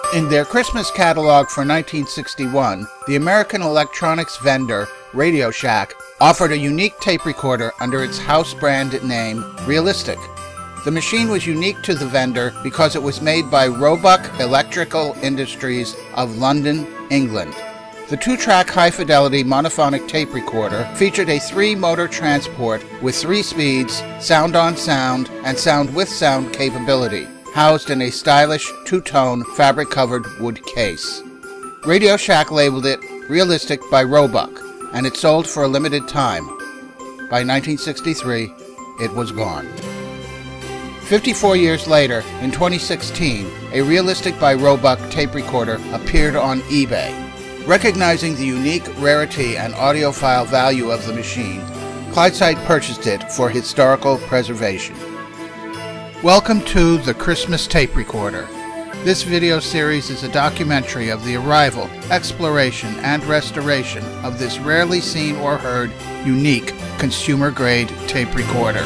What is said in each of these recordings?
In their Christmas catalog for 1961, the American electronics vendor Radio Shack offered a unique tape recorder under its house brand name, Realsitc. The machine was unique to the vendor because it was made by Robuk Electrical Industries of London, England. The 2-track Hi Fidelity monophonic tape recorder featured a 3-motor transport with 3 speeds, sound-on-sound, and sound-with-sound capability, housed in a stylish 2-tone fabric-covered wood case. Radio Shack labeled it Realsitc by Robuk, and it sold for a limited time. By 1963, it was gone. 54 years later, in 2016, a Realsitc by Robuk tape recorder appeared on eBay. Recognizing the unique rarity and audiophile value of the machine, ClydeSight purchased it for historical preservation. Welcome to the Christmas Tape Recorder. This video series is a documentary of the arrival, exploration, and restoration of this rarely seen or heard, unique, consumer-grade tape recorder.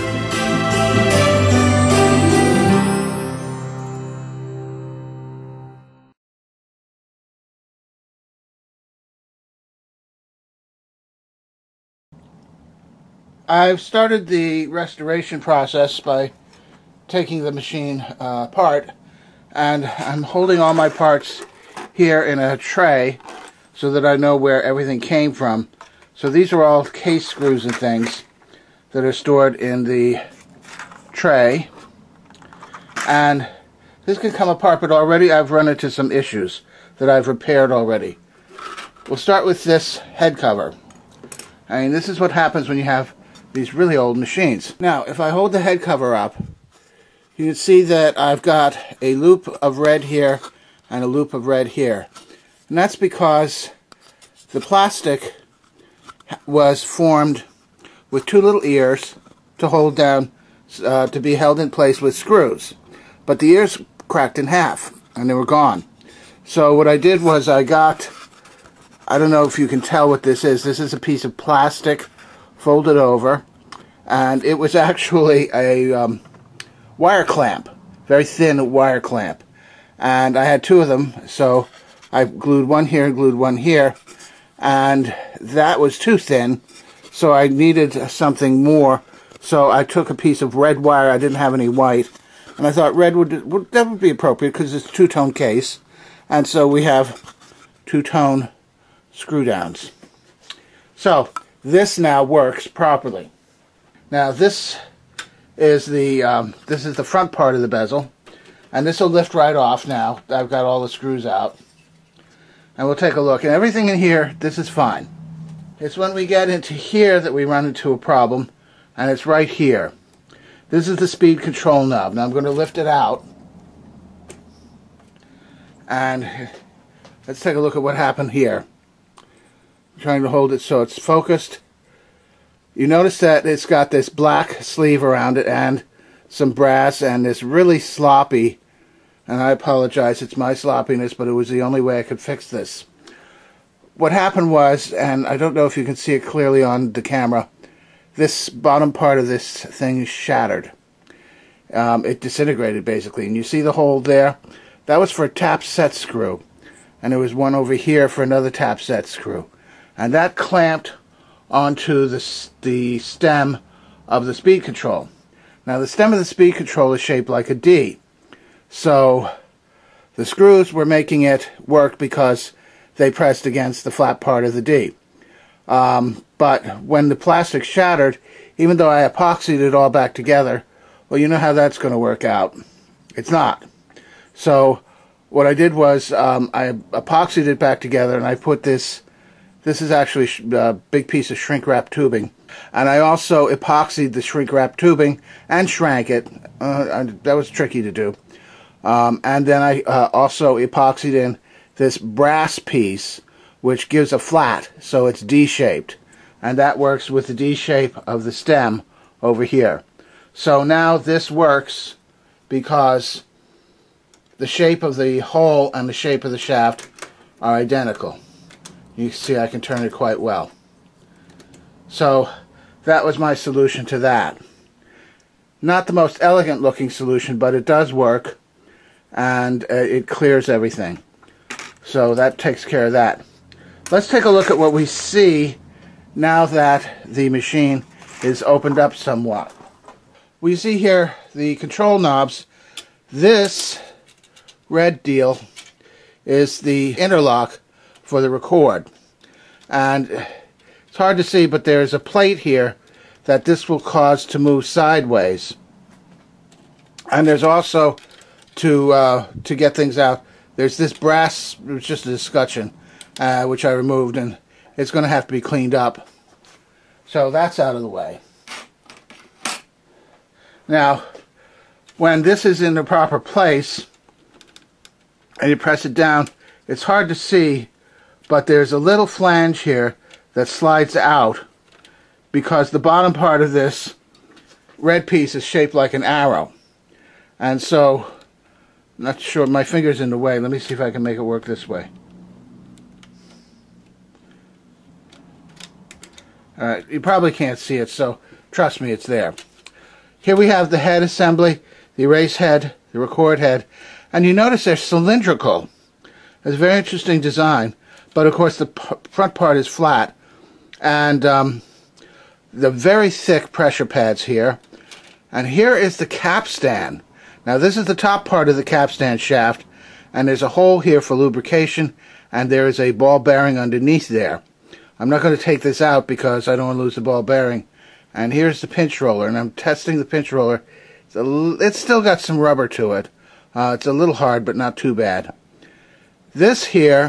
I've started the restoration process by taking the machine apart, and I'm holding all my parts here in a tray so that I know where everything came from. So these are all case screws and things that are stored in the tray, and this can come apart, but already I've run into some issues that I've repaired already. We'll start with this head cover. I mean, this is what happens when you have these really old machines. Now, if I hold the head cover up, you can see that I've got a loop of red here and a loop of red here. And that's because the plastic was formed with 2 little ears to hold down, to be held in place with screws. But the ears cracked in half and they were gone. So what I did was I don't know if you can tell what this is. This is a piece of plastic folded over, and it was actually a wire clamp, very thin wire clamp, and I had 2 of them, so I glued one here and glued one here, and that was too thin, so I needed something more. So I took a piece of red wire. I didn't have any white, and I thought red would be appropriate because it's a 2-tone case, and so we have 2-tone screw downs. So this now works properly. Now this is the front part of the bezel, and this will lift right off now. I've got all the screws out, and we'll take a look. And everything in here, this is fine. It's when we get into here that we run into a problem, and it's right here. This is the speed control knob. Now I'm going to lift it out, and let's take a look at what happened here. I'm trying to hold it so it's focused. You notice that it's got this black sleeve around it and some brass, and it's really sloppy, and I apologize, it's my sloppiness, but it was the only way I could fix this. What happened was, and I don't know if you can see it clearly on the camera, this bottom part of this thing shattered. It disintegrated basically, and you see the hole there? That was for a tap set screw, and there was one over here for another tap set screw, and that clamped onto the stem of the speed control. Now the stem of the speed control is shaped like a D, so the screws were making it work because they pressed against the flat part of the D. But when the plastic shattered, even though I epoxied it all back together, well, you know how that's going to work out. It's not. So what I did was I epoxied it back together, and I put this is actually a big piece of shrink wrap tubing, and I also epoxied the shrink wrap tubing and shrank it. That was tricky to do. And then I also epoxied in this brass piece, which gives a flat, so it's D-shaped, and that works with the D shape of the stem over here. So now this works because the shape of the hole and the shape of the shaft are identical. You can see I can turn it quite well. So that was my solution to that. Not the most elegant looking solution, but it does work, and it clears everything. So that takes care of that. Let's take a look at what we see now that the machine is opened up somewhat. We see here the control knobs. This red deal is the interlock for the record. And it's hard to see, but there's a plate here that this will cause to move sideways. And there's also, to get things out, there's this brass, it was just a discussion, which I removed, and it's going to have to be cleaned up. So that's out of the way. Now, when this is in the proper place, and you press it down, it's hard to see, but there's a little flange here that slides out, because the bottom part of this red piece is shaped like an arrow. And so, I'm not sure, my finger's in the way. Let me see if I can make it work this way. Alright, you probably can't see it, so trust me, it's there. Here we have the head assembly, the erase head, the record head, and you notice they're cylindrical. It's a very interesting design, but of course the front part is flat, and the very thick pressure pads here, and here is the capstan. Now this is the top part of the capstan shaft, and there's a hole here for lubrication, and there is a ball bearing underneath there. I'm not going to take this out because I don't want to lose the ball bearing. And here's the pinch roller, and I'm testing the pinch roller. It's still got some rubber to it. It's a little hard, but not too bad. This here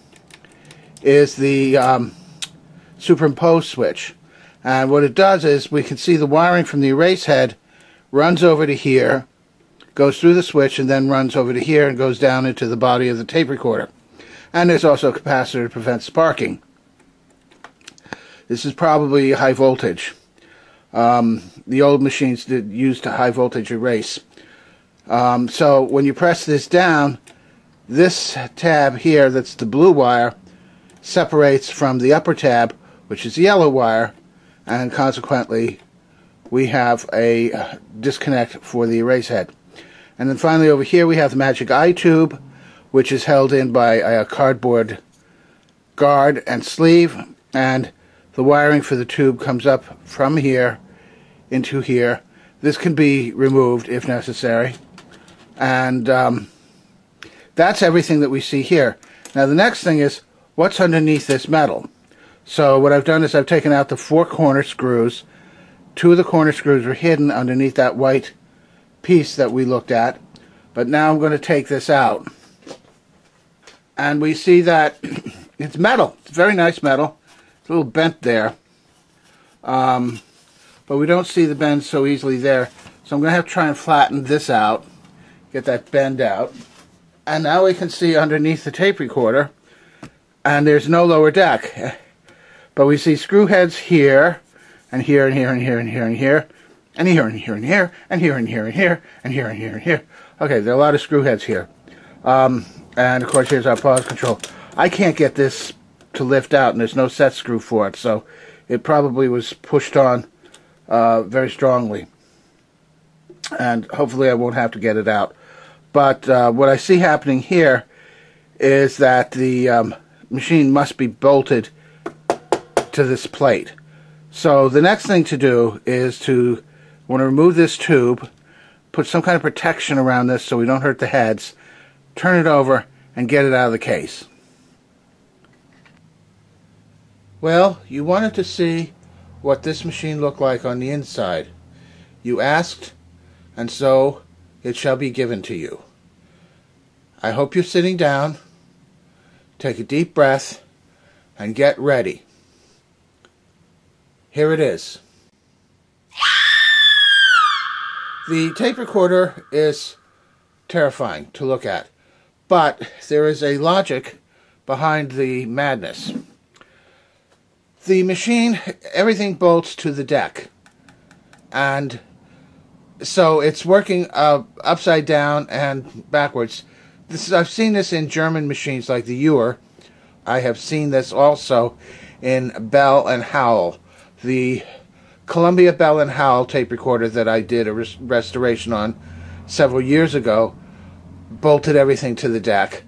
is the superimpose switch. And what it does is, we can see the wiring from the erase head runs over to here, goes through the switch, and then runs over to here and goes down into the body of the tape recorder. And there's also a capacitor to prevent sparking. This is probably high voltage. The old machines used a high voltage erase. So when you press this down, this tab here, that's the blue wire, separates from the upper tab, which is the yellow wire, and consequently we have a disconnect for the erase head. And then finally over here we have the magic eye tube, which is held in by a cardboard guard and sleeve, and the wiring for the tube comes up from here into here. This can be removed if necessary. And that's everything that we see here. Now the next thing is, what's underneath this metal? So what I've done is I've taken out the 4 corner screws. 2 of the corner screws are hidden underneath that white piece that we looked at. But now I'm going to take this out. And we see that it's metal. It's very nice metal. It's a little bent there. But we don't see the bend so easily there. So I'm going to have to try and flatten this out. Get that bend out. And now we can see underneath the tape recorder. And there's no lower deck. But we see screw heads here, and here, and here, and here, and here, and here, and here, and here, and here, and here, and here, and here, and here, and here, and here. Okay, there are a lot of screw heads here. And of course here's our pause control. I can't get this to lift out, and there's no set screw for it, so it probably was pushed on very strongly. And hopefully I won't have to get it out. But what I see happening here is that the machine must be bolted to this plate. So the next thing to do is to want to remove this tube, put some kind of protection around this so we don't hurt the heads, turn it over, and get it out of the case. Well, you wanted to see what this machine looked like on the inside. You asked, and so it shall be given to you. I hope you're sitting down, take a deep breath, and get ready. Here it is. The tape recorder is terrifying to look at, but there is a logic behind the madness. The machine, everything bolts to the deck, and so it's working upside down and backwards. I've seen this in German machines like the Uhr. I have seen this also in Bell and Howell. The Columbia Bell and Howell tape recorder that I did a restoration on several years ago bolted everything to the deck,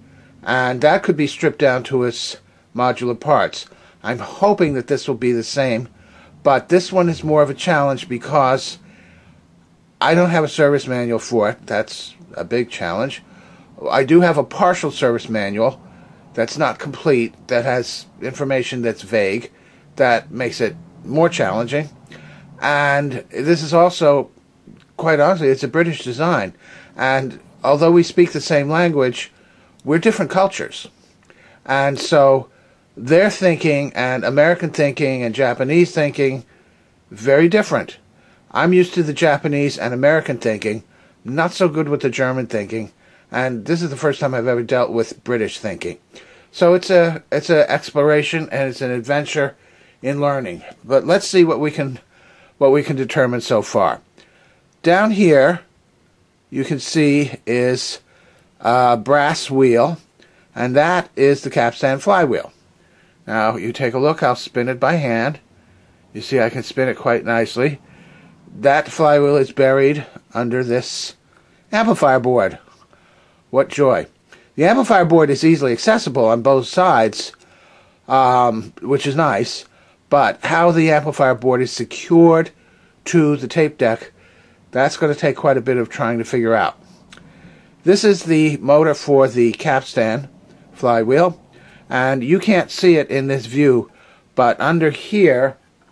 and that could be stripped down to its modular parts. I'm hoping that this will be the same, but this one is more of a challenge because I don't have a service manual for it. That's a big challenge. I do have a partial service manual that's not complete, that has information that's vague, that makes it more challenging. And this is also, quite honestly, it's a British design. And although we speak the same language, we're different cultures. And so their thinking and American thinking and Japanese thinking, very different. I'm used to the Japanese and American thinking, not so good with the German thinking, and this is the first time I've ever dealt with British thinking. So it's an exploration and it's an adventure in learning. But let's see what we can determine so far. Down here, you can see is a brass wheel, and that is the capstan flywheel. Now you take a look. I'll spin it by hand. You see I can spin it quite nicely. That flywheel is buried under this amplifier board. What joy. The amplifier board is easily accessible on both sides, which is nice, but how the amplifier board is secured to the tape deck, that's going to take quite a bit of trying to figure out. This is the motor for the capstan flywheel, and you can't see it in this view, but under here,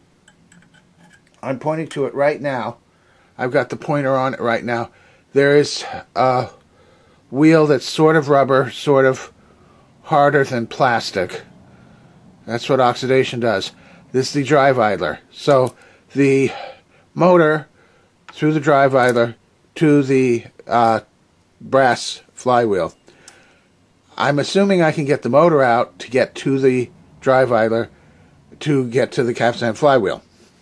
I'm pointing to it right now. I've got the pointer on it right now. There is a wheel that's sort of rubber, sort of harder than plastic. That's what oxidation does. This is the drive idler. So the motor through the drive idler to the brass flywheel. I'm assuming I can get the motor out to get to the drive idler to get to the capstan flywheel.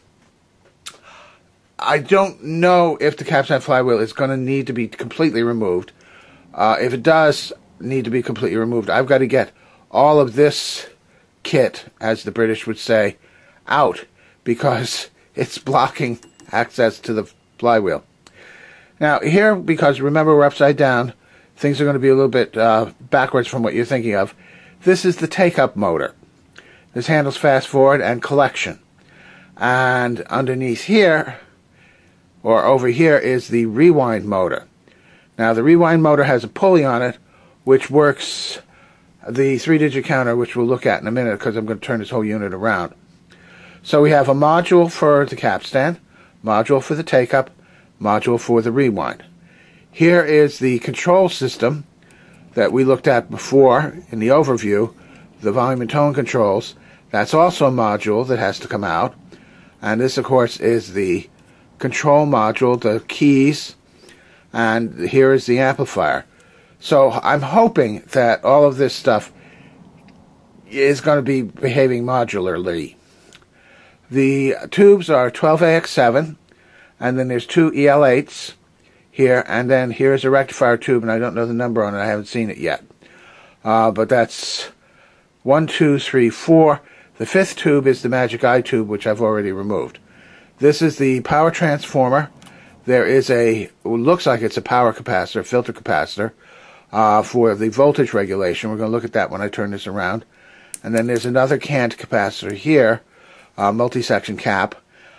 I don't know if the capstan flywheel is going to need to be completely removed. If it does need to be completely removed, I've got to get all of this kit, as the British would say, out, because it's blocking access to the flywheel. Now here, because remember we're upside down, things are going to be a little bit backwards from what you're thinking of. This is the take-up motor. This handles fast forward and collection. And underneath here, or over here, is the rewind motor. Now the rewind motor has a pulley on it which works the 3-digit counter, which we'll look at in a minute because I'm going to turn this whole unit around. So we have a module for the capstan, module for the take-up, module for the rewind. Here is the control system that we looked at before in the overview, the volume and tone controls. That's also a module that has to come out. And this, of course, is the control module, the keys, and here is the amplifier. So I'm hoping that all of this stuff is going to be behaving modularly. The tubes are 12AX7, and then there's 2 EL8s here, and then here's a rectifier tube, and I don't know the number on it, I haven't seen it yet. But that's 1, 2, 3, 4. The 5th tube is the magic eye tube, which I've already removed. This is the power transformer. There is a, looks like it's a power capacitor, filter capacitor, for the voltage regulation. We're going to look at that when I turn this around. And then there's another cant capacitor here, multi-section cap.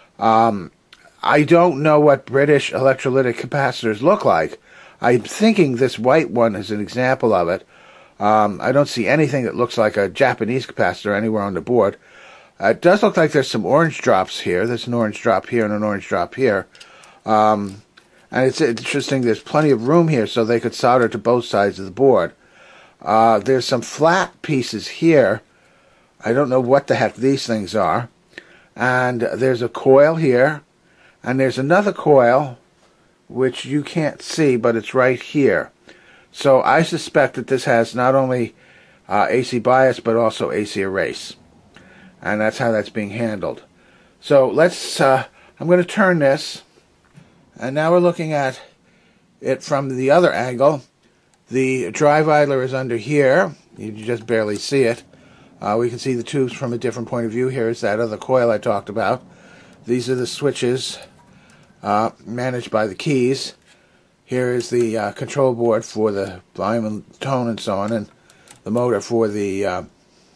I don't know what British electrolytic capacitors look like. I'm thinking this white one is an example of it. I don't see anything that looks like a Japanese capacitor anywhere on the board. It does look like there's some orange drops here. There's an orange drop here and an orange drop here. And it's interesting, there's plenty of room here so they could solder to both sides of the board. There's some flat pieces here. I don't know what the heck these things are. And there's a coil here. And there's another coil, which you can't see, but it's right here. So I suspect that this has not only AC bias, but also AC erase. And that's how that's being handled. So let's, I'm going to turn this. And now we're looking at it from the other angle. The drive idler is under here. You just barely see it. We can see the tubes from a different point of view. Here is that other coil I talked about. These are the switches managed by the keys. Here is the control board for the volume and tone and so on. And motor for the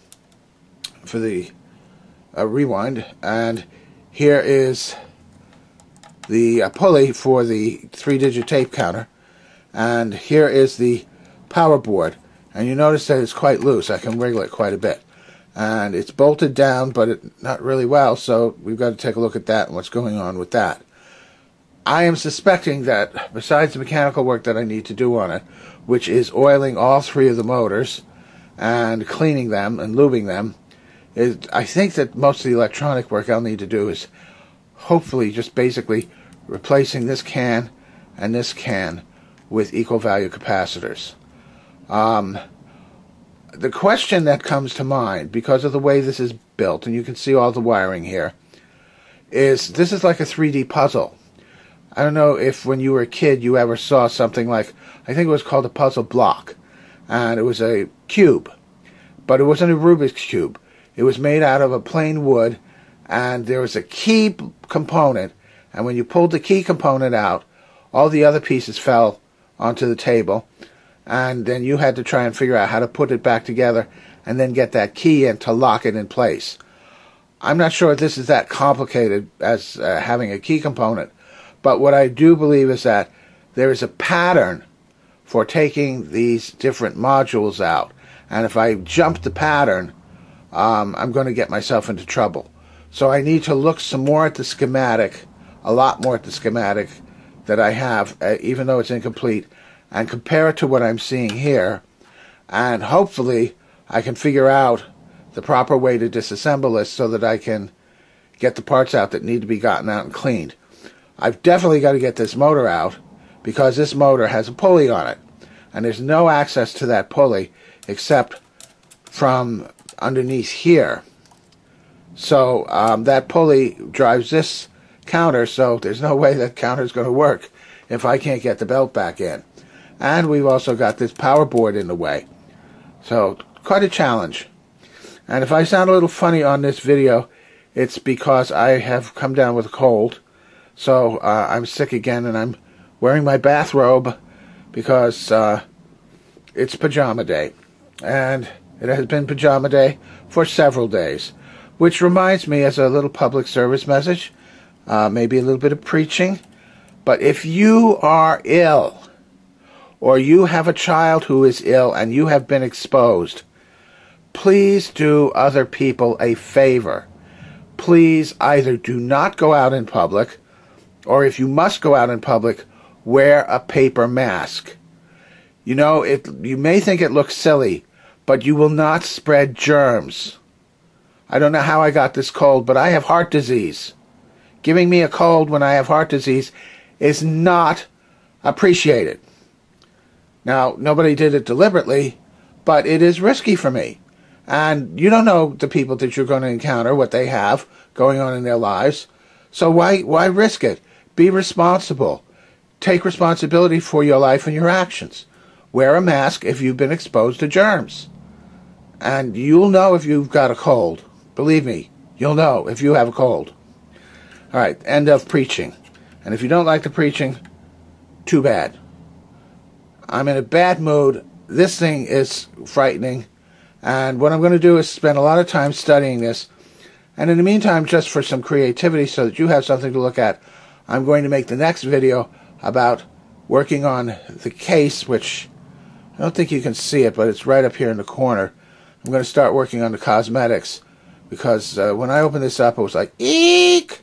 rewind, and here is the pulley for the 3-digit tape counter, and here is the power board. And you notice that it's quite loose. I can wiggle it quite a bit, and it's bolted down, but not really well, so we've got to take a look at that and what's going on with that. I am suspecting that besides the mechanical work that I need to do on it, which is oiling all 3 of the motors and cleaning them and lubing them, I think that most of the electronic work I'll need to do is hopefully just basically replacing this can and this can with equal value capacitors. The question that comes to mind, because of the way this is built, and you can see all the wiring here, is this is like a 3D puzzle. I don't know if when you were a kid you ever saw something like, I think it was called a puzzle block, and it was a cube, but it wasn't a Rubik's cube. It was made out of a plain wood, and there was a key component, and when you pulled the key component out, all the other pieces fell onto the table, and then you had to try and figure out how to put it back together and then get that key in to lock it in place. I'm not sure if this is that complicated as having a key component, but what I do believe is that there is a pattern for taking these different modules out, and if I jump the pattern, I'm going to get myself into trouble. So I need to look some more at the schematic, a lot more at the schematic that I have, even though it's incomplete, and compare it to what I'm seeing here, and hopefully I can figure out the proper way to disassemble this so that I can get the parts out that need to be gotten out and cleaned. I've definitely got to get this motor out, because this motor has a pulley on it, and there's no access to that pulley except from underneath here. So that pulley drives this counter, so there's no way that counter is going to work if I can't get the belt back in. And we've also got this power board in the way. So quite a challenge. And if I sound a little funny on this video, it's because I have come down with a cold. So I'm sick again, and I'm wearing my bathrobe because it's pajama day. And it has been pajama day for several days. Which reminds me, as a little public service message, maybe a little bit of preaching, but if you are ill, or you have a child who is ill and you have been exposed, please do other people a favor. Please either do not go out in public, or if you must go out in public, wear a paper mask. You know, you may think it looks silly, but you will not spread germs. I don't know how I got this cold, but I have heart disease. Giving me a cold when I have heart disease is not appreciated. Now, nobody did it deliberately, but it is risky for me. And you don't know the people that you're going to encounter, what they have going on in their lives. So why risk it? Be responsible. Take responsibility for your life and your actions. Wear a mask if you've been exposed to germs. And you'll know if you've got a cold. Believe me, you'll know if you have a cold. All right, end of preaching. And if you don't like the preaching, too bad. I'm in a bad mood. This thing is frightening. And what I'm going to do is spend a lot of time studying this. And in the meantime, just for some creativity so that you have something to look at, I'm going to make the next video about working on the case, which I don't think you can see it, but it's right up here in the corner. I'm going to start working on the cosmetics, because when I opened this up, it was like, eek!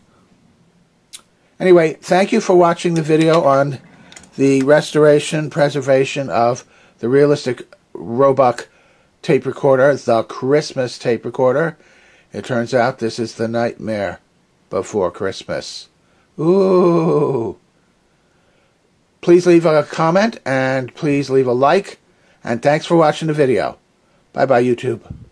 Anyway, thank you for watching the video on the restoration, preservation of the Realsitc Robuk tape recorder, the Christmas tape recorder. It turns out this is the nightmare before Christmas. Ooh! Please leave a comment, and please leave a like, and thanks for watching the video. Bye-bye, YouTube.